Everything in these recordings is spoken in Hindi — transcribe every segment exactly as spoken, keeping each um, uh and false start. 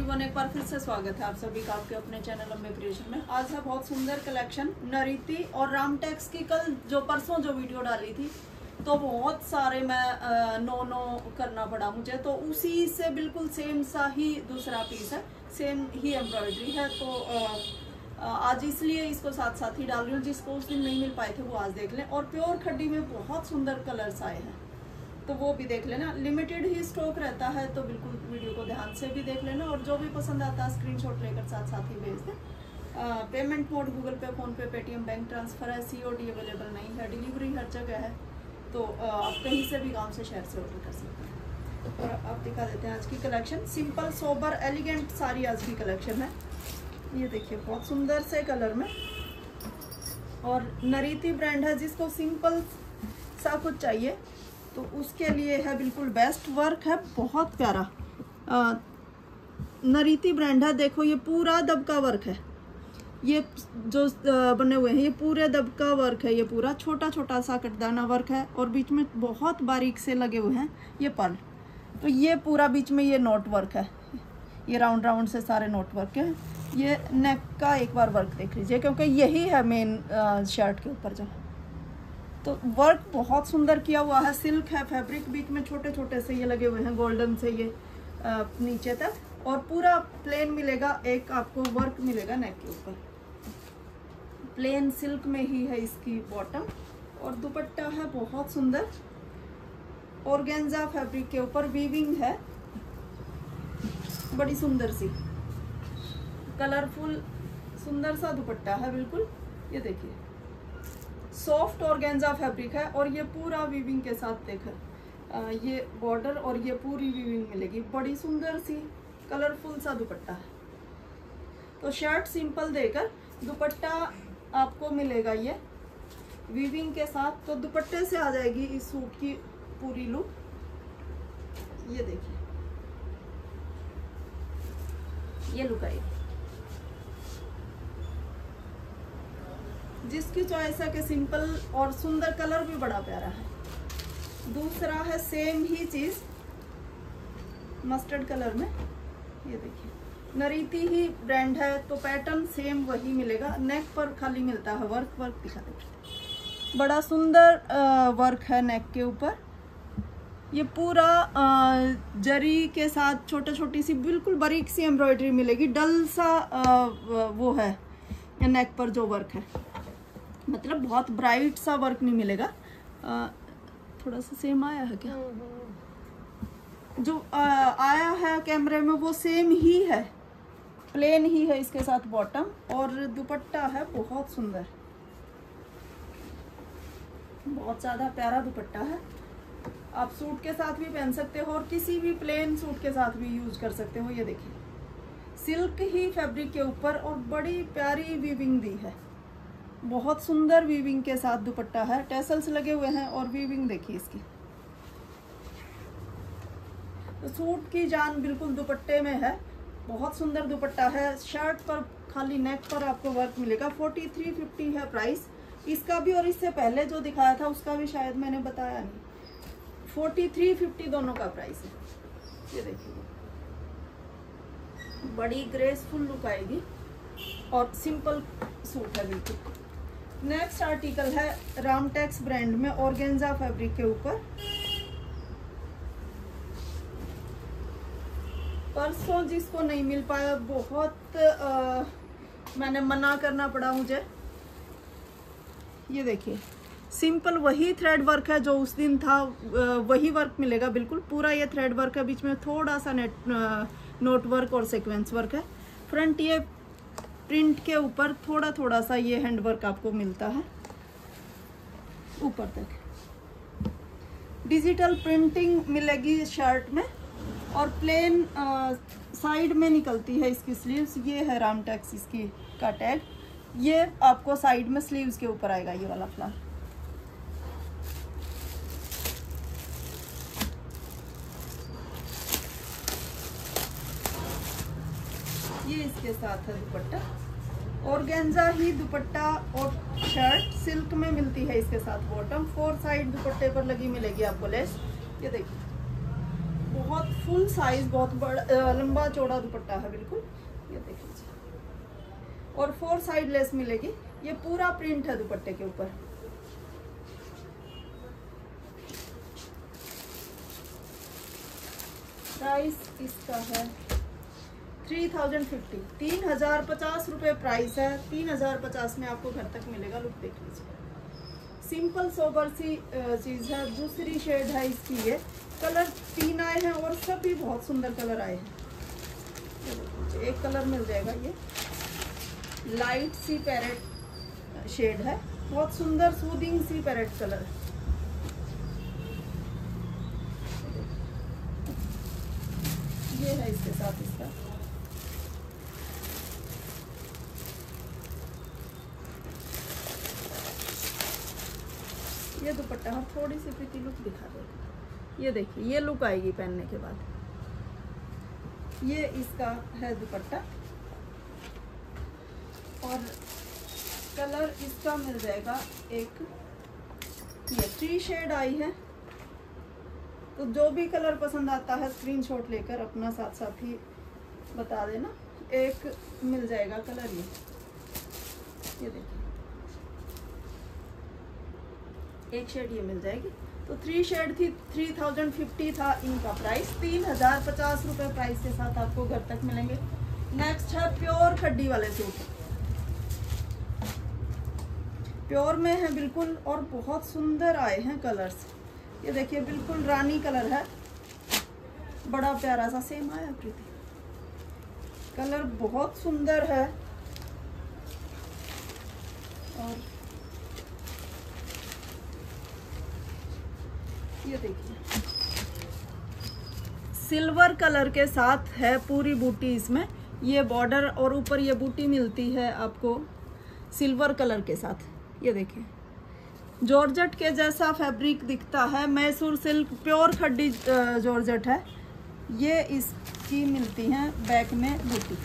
एवरीवन, एक बार फिर से स्वागत है आप सभी का आपके अपने चैनल अम्बे क्रिएशन में। आज है बहुत सुंदर कलेक्शन नरीति और रामटेक्स की। कल जो परसों जो वीडियो डाली थी तो बहुत सारे मैं नो नो करना पड़ा मुझे, तो उसी से बिल्कुल सेम सा ही दूसरा पीस है, सेम ही एम्ब्रॉयडरी है। तो आ, आज इसलिए इसको साथ साथ ही डाल रही हूँ। जिसको उस दिन नहीं मिल पाए थे वो आज देख लें। और प्योर खड्डी में बहुत सुंदर कलर्स आए हैं तो वो भी देख लेना। लिमिटेड ही स्टॉक रहता है तो बिल्कुल वीडियो को ध्यान से भी देख लेना। और जो भी पसंद आता है स्क्रीनशॉट लेकर साथ साथ ही भेज दें। Payment mode Google Pay, PhonePe, Paytm, bank transfer है। सीओडी अवेलेबल नहीं है, डिलीवरी हर जगह है। तो आ, आप कहीं से भी गांव से शहर से ऑर्डर कर सकते हैं। और आप दिखा देते हैं आज की कलेक्शन। सिंपल सोबर एलिगेंट सारी आज की कलेक्शन है। ये देखिए बहुत सुंदर से कलर में। और नरीति ब्रांड है, जिसको सिंपल सा कुछ चाहिए तो उसके लिए है बिल्कुल बेस्ट। वर्क है बहुत प्यारा। आ, नरीति ब्रांड है। देखो ये पूरा दबका वर्क है। ये जो बने हुए हैं ये पूरे दबका वर्क है। ये पूरा छोटा छोटा सा कटदाना वर्क है और बीच में बहुत बारीक से लगे हुए हैं ये पर्ल। तो ये पूरा बीच में ये नोट वर्क है। ये राउंड राउंड से सारे नोट वर्क है। ये नेक का एक बार वर्क देख लीजिए, क्योंकि यही है मेन शर्ट के ऊपर जो। तो वर्क बहुत सुंदर किया हुआ है। सिल्क है फैब्रिक, बीच में छोटे छोटे से ये लगे हुए हैं गोल्डन से ये आ, नीचे तक। और पूरा प्लेन मिलेगा। एक आपको वर्क मिलेगा नेक के ऊपर। प्लेन सिल्क में ही है इसकी बॉटम। और दुपट्टा है बहुत सुंदर ऑर्गेन्जा फैब्रिक के ऊपर। वीविंग है बड़ी सुंदर सी, कलरफुल सुंदर सा दुपट्टा है बिल्कुल। ये देखिए सॉफ्ट ऑर्गेन्जा फैब्रिक है। और ये पूरा वीविंग के साथ देखकर ये बॉर्डर और ये पूरी वीविंग मिलेगी। बड़ी सुंदर सी कलरफुल सा दुपट्टा है। तो शर्ट सिंपल देकर दुपट्टा आपको मिलेगा ये वीविंग के साथ। तो दुपट्टे से आ जाएगी इस सूट की पूरी लुक। ये देखिए ये लुक आएगी। जिसकी चॉइस है कि सिंपल और सुंदर, कलर भी बड़ा प्यारा है। दूसरा है सेम ही चीज मस्टर्ड कलर में। ये देखिए नरीति ही ब्रांड है तो पैटर्न सेम वही मिलेगा। नेक पर खाली मिलता है वर्क। वर्क दिखा देते। बड़ा सुंदर वर्क है नेक के ऊपर। ये पूरा आ, जरी के साथ छोटे छोटी सी बिल्कुल बारीक सी एम्ब्रॉयडरी मिलेगी। डल सा आ, वो है नेक पर जो वर्क है, मतलब बहुत ब्राइट सा वर्क नहीं मिलेगा। आ, थोड़ा सा सेम आया है क्या? जो आ, आया है कैमरे में वो सेम ही है, प्लेन ही है इसके साथ बॉटम। और दुपट्टा है बहुत सुंदर, बहुत ज्यादा प्यारा दुपट्टा है। आप सूट के साथ भी पहन सकते हो और किसी भी प्लेन सूट के साथ भी यूज कर सकते हो। ये देखिए सिल्क ही फैब्रिक के ऊपर और बड़ी प्यारी वीविंग दी है। बहुत सुंदर वीविंग के साथ दुपट्टा है। टैसल्स लगे हुए हैं और वीविंग देखिए इसकी। तो सूट की जान बिल्कुल दुपट्टे में है। बहुत सुंदर दुपट्टा है। शर्ट पर खाली नेक पर आपको वर्क मिलेगा। फोर्टी थ्री फिफ्टी है प्राइस इसका भी। और इससे पहले जो दिखाया था उसका भी शायद मैंने बताया नहीं। फोर्टी थ्री फिफ्टी दोनों का प्राइस है। ये देखिए बड़ी ग्रेसफुल लुक आएगी और सिंपल सूट है बिल्कुल। नेक्स्ट आर्टिकल है रामटेक्स ब्रांड में ऑर्गेन्जा फैब्रिक के ऊपर। परसों जिसको नहीं मिल पाया बहुत आ, मैंने मना करना पड़ा मुझे। ये देखिए सिंपल वही थ्रेड वर्क है जो उस दिन था, वही वर्क मिलेगा बिल्कुल। पूरा ये थ्रेड वर्क है, बीच में थोड़ा सा नेट नोट वर्क और सीक्वेंस वर्क है। फ्रंट ये प्रिंट के ऊपर थोड़ा थोड़ा सा ये हैंड वर्क आपको मिलता है ऊपर तक। डिजिटल प्रिंटिंग मिलेगी शर्ट में। और प्लेन साइड में निकलती है इसकी स्लीव्स। ये है रामटेक्स इसकी का टैग। ये आपको साइड में स्लीव्स के ऊपर आएगा ये वाला फ्लावर। ये इसके साथ है दुपट्टा। ऑर्गेन्जा ही दुपट्टा और शर्ट सिल्क में मिलती है इसके साथ बॉटम। फोर साइड दुपट्टे पर लगी मिलेगी आपको लेस। ये देखिए बहुत फुल साइज, बहुत बड़ा लंबा चौड़ा दुपट्टा है बिल्कुल, ये देख लीजिए। और फोर साइड लेस मिलेगी, ये पूरा प्रिंट है दुपट्टे के ऊपर। प्राइस इसका है थ्री थाउजेंड फिफ्टी, तीन हजार पचास रुपये प्राइस है। तीन हजार पचास में आपको घर तक मिलेगा। लुक देख लीजिए, सिंपल सोबर सी चीज़ है। दूसरी शेड है इसकी, ये कलर तीन आए हैं और सभी बहुत सुंदर कलर आए हैं। एक कलर मिल जाएगा, ये लाइट सी पैरेट शेड है, बहुत सुंदर सूदिंग सी पैरेट कलर है। ये है इसके साथ इसका ये दुपट्टा। हम थोड़ी सी प्रीति लुक दिखा देंगे। ये देखिए, ये लुक आएगी पहनने के बाद। ये इसका है दुपट्टा और कलर इसका मिल जाएगा एक, ये थ्री शेड आई है। तो जो भी कलर पसंद आता है स्क्रीनशॉट लेकर अपना साथ साथ ही बता देना। एक मिल जाएगा कलर, ये ये देखिए, एक शेड ये मिल जाएगी। तो थ्री शेड थी, थ्री थाउजेंड फिफ्टी था इनका प्राइस। तीन हजार पचास रुपये प्राइस के साथ आपको घर तक मिलेंगे। नेक्स्ट है प्योर खड्डी वाले सूट, प्योर में है बिल्कुल और बहुत सुंदर आए हैं कलर्स। ये देखिए, बिल्कुल रानी कलर है, बड़ा प्यारा सा सेम आया प्रीति, कलर बहुत सुंदर है। और ये देखिए, सिल्वर कलर के साथ है पूरी बूटी इसमें। ये बॉर्डर और ऊपर ये बूटी मिलती है आपको सिल्वर कलर के साथ। ये देखिए, जॉर्जेट के जैसा फैब्रिक दिखता है, मैसूर सिल्क प्योर खड्डी जॉर्जेट है। ये इसकी मिलती है बैक में बूटी।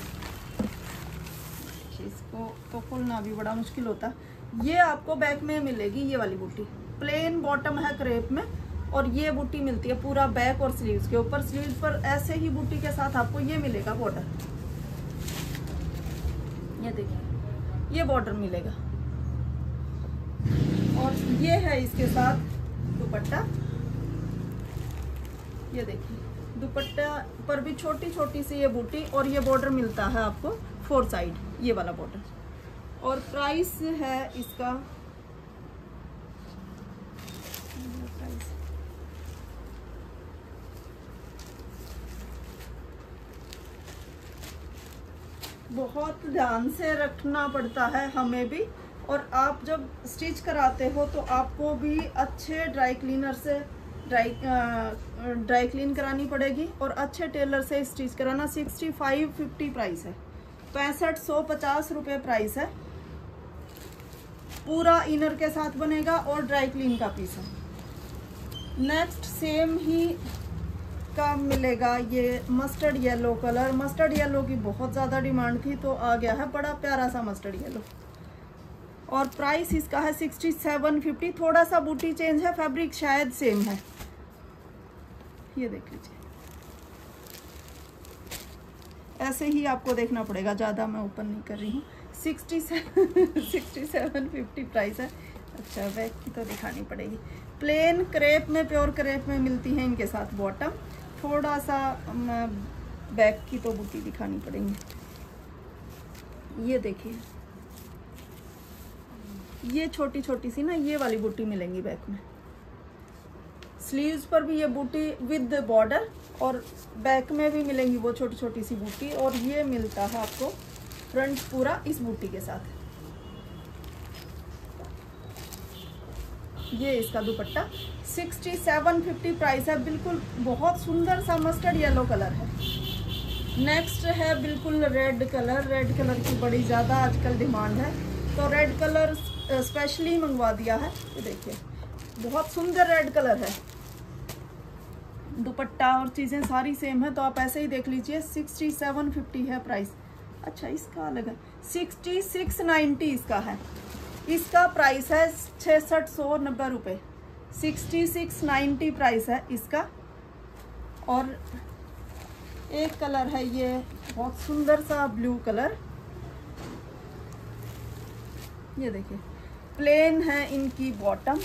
इसको तो खोलना भी बड़ा मुश्किल होता है। ये आपको बैक में मिलेगी ये वाली बूटी, प्लेन बॉटम है क्रेप में और ये बूटी मिलती है पूरा बैक और स्लीव्स के ऊपर। स्लीव्स पर ऐसे ही बूटी के साथ आपको ये मिलेगा बॉर्डर। ये देखिए, ये बॉर्डर मिलेगा और ये है इसके साथ दुपट्टा। ये देखिए, दुपट्टा पर भी छोटी छोटी सी ये बूटी और ये बॉर्डर मिलता है आपको फोर साइड, ये वाला बॉर्डर। और प्राइस है इसका प्राइस बहुत ध्यान से रखना पड़ता है हमें भी, और आप जब स्टिच कराते हो तो आपको भी अच्छे ड्राई क्लीनर से ड्राई ड्राई क्लीन करानी पड़ेगी और अच्छे टेलर से स्टिच कराना। सिक्सटी फाइव फिफ्टी प्राइस है, पैंसठ सौ पचास रुपये प्राइस है। पूरा इनर के साथ बनेगा और ड्राई क्लीन का पीस है। नेक्स्ट सेम ही का मिलेगा ये mustard yellow colour. Mustard yellow की बहुत ज़्यादा डिमांड थी तो आ गया है बड़ा प्यारा सा मस्टर्ड येलो और प्राइस इसका है सिक्सटी सेवन फिफ्टी। थोड़ा सा बूटी चेंज है, फैब्रिक शायद सेम है। ये देख लीजिए, ऐसे ही आपको देखना पड़ेगा, ज़्यादा मैं ओपन नहीं कर रही हूँ। Sixty seven sixty seven fifty price है। अच्छा, बैक की तो दिखानी पड़ेगी। प्लेन क्रेप में, प्योर क्रेप में मिलती है इनके साथ बॉटम। थोड़ा सा बैक की तो बूटी दिखानी पड़ेगी। ये देखिए, ये छोटी छोटी सी ना ये वाली बूटी मिलेंगी बैक में। स्लीव्स पर भी ये बूटी विद बॉर्डर और बैक में भी मिलेंगी वो छोटी छोटी सी बूटी। और ये मिलता है आपको फ्रंट पूरा इस बूटी के साथ। ये इसका दुपट्टा सिक्सटी सेवन फिफ्टी प्राइस है। बिल्कुल बहुत सुंदर सा मस्टर्ड येलो कलर है। नेक्स्ट है बिल्कुल रेड कलर। रेड कलर की बड़ी ज़्यादा आजकल डिमांड है तो रेड कलर स्पेशली मंगवा दिया है। ये देखिए, बहुत सुंदर रेड कलर है। दुपट्टा और चीज़ें सारी सेम है तो आप ऐसे ही देख लीजिए। सिक्सटी सेवन फिफ्टी है प्राइस। अच्छा, इसका अलग है, सिक्सटी सिक्स नाइन्टी इसका है। इसका प्राइस है छियासठ सौ नब्बे रुपये। सिक्सटी सिक्स नाइन्टी प्राइस है इसका। और एक कलर है ये बहुत सुंदर सा ब्लू कलर, ये देखिए प्लेन है इनकी बॉटम,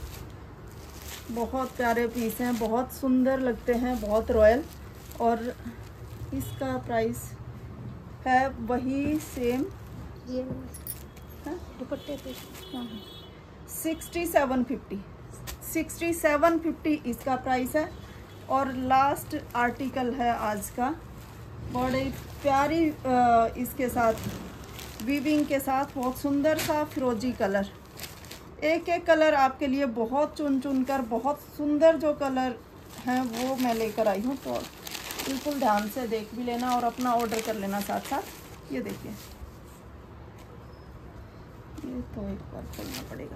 बहुत प्यारे पीस हैं, बहुत सुंदर लगते हैं, बहुत रॉयल। और इसका प्राइस है वही सेम, ये दुपट्टे पे sixty seven fifty sixty seven fifty इसका प्राइस है। और लास्ट आर्टिकल है आज का, बड़ी प्यारी आ, इसके साथ वीविंग के साथ बहुत सुंदर सा फिरोजी कलर। एक एक कलर आपके लिए बहुत चुन चुन कर बहुत सुंदर जो कलर हैं वो मैं लेकर आई हूँ, तो बिल्कुल ध्यान से देख भी लेना और अपना ऑर्डर कर लेना साथ साथ। ये देखिए, ये तो एक बार खोलना पड़ेगा।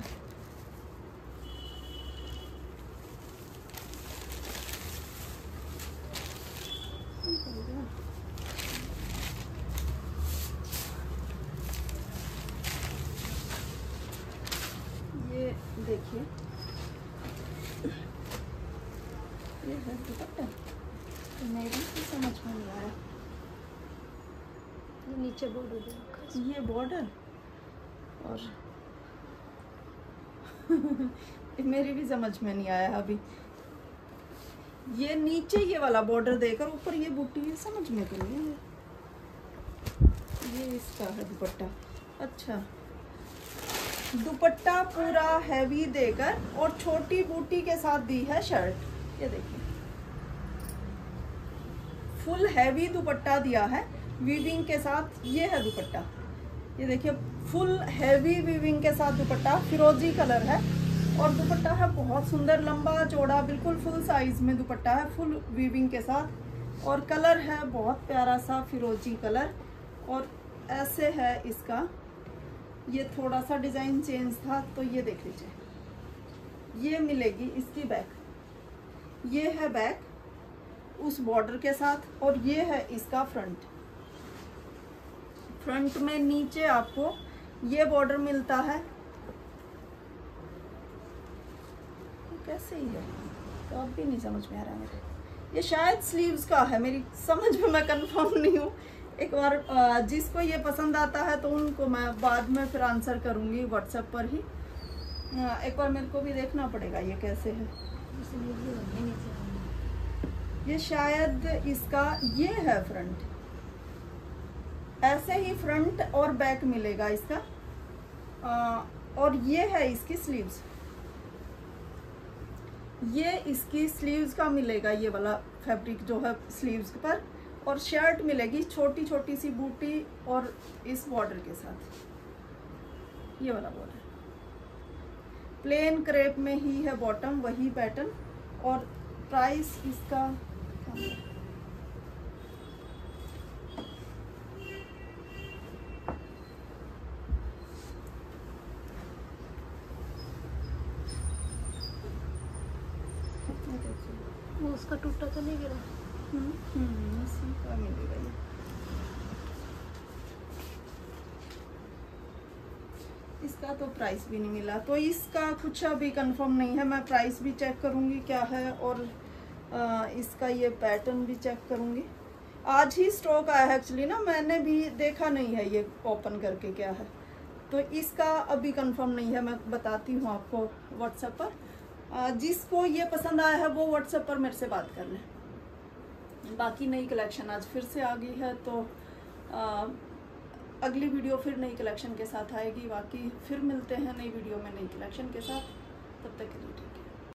ये देखिए, ये है दुपट्टा, तो मेरी भी समझ में नहीं आया। ये नीचे बॉर्डर दे रखा है। ये बॉर्डर और मेरी भी समझ में नहीं आया अभी। ये नीचे ये वाला बॉर्डर देकर ऊपर ये बूटी है, समझ में तो नहीं है। ये इसका है दुपट्टा। अच्छा, दुपट्टा पूरा हैवी देकर और छोटी बूटी के साथ दी है शर्ट। ये देखिए फुल हैवी दुपट्टा दिया है वीविंग के साथ। ये है दुपट्टा, ये देखिए फुल हैवी वीविंग के साथ दुपट्टा, फिरोजी कलर है। और दुपट्टा है बहुत सुंदर, लंबा चौड़ा, बिल्कुल फुल साइज में दुपट्टा है, फुल वीविंग के साथ। और कलर है बहुत प्यारा सा फिरोजी कलर। और ऐसे है इसका, ये थोड़ा सा डिज़ाइन चेंज था, तो ये देख लीजिए, ये मिलेगी इसकी बैक। ये है बैक उस बॉर्डर के साथ, और ये है इसका फ्रंट। फ्रंट में नीचे आपको ये बॉर्डर मिलता है, कैसे ही है तो अब भी नहीं समझ में आ रहा मेरे। ये शायद स्लीव्स का है, मेरी समझ में मैं कंफर्म नहीं हूँ। एक बार जिसको ये पसंद आता है तो उनको मैं बाद में फिर आंसर करूँगी व्हाट्सएप पर ही। एक बार मेरे को भी देखना पड़ेगा ये कैसे है। ये शायद इसका ये है फ्रंट, ऐसे ही फ्रंट और बैक मिलेगा इसका। आ, और ये है इसकी स्लीव्स, ये इसकी स्लीव्स का मिलेगा, ये वाला फैब्रिक जो है स्लीव्स पर। और शर्ट मिलेगी छोटी छोटी सी बूटी और इस बॉर्डर के साथ, ये वाला बॉर्डर। प्लेन क्रेप में ही है बॉटम, वही पैटर्न। और प्राइस इसका वो उसका टूटा तो नहीं गिरा? हम्म हम्म इसी का मिलेगा ये। इसका तो प्राइस भी नहीं मिला, तो इसका कुछ अभी कंफर्म नहीं है। मैं प्राइस भी चेक करूंगी क्या है, और आ, इसका ये पैटर्न भी चेक करूंगी। आज ही स्टॉक आया है एक्चुअली ना, मैंने भी देखा नहीं है ये ओपन करके क्या है, तो इसका अभी कंफर्म नहीं है। मैं बताती हूँ आपको व्हाट्सएप पर। आ, जिसको ये पसंद आया है वो व्हाट्सएप पर मेरे से बात कर लें। बाकी नई कलेक्शन आज फिर से आ गई है, तो आ, अगली वीडियो फिर नई कलेक्शन के साथ आएगी। बाकी फिर मिलते हैं नई वीडियो में नई कलेक्शन के साथ, तब तक के लिए ठीक है।